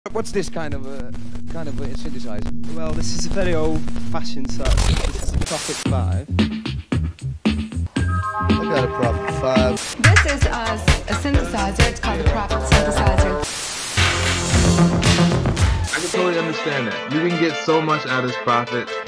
What's this kind of a synthesizer? Well, this is a very old-fashioned search. This is a Prophet 5. I got a Prophet 5. This is a synthesizer. It's called a Prophet synthesizer. I can totally understand that. You can get so much out of this Prophet.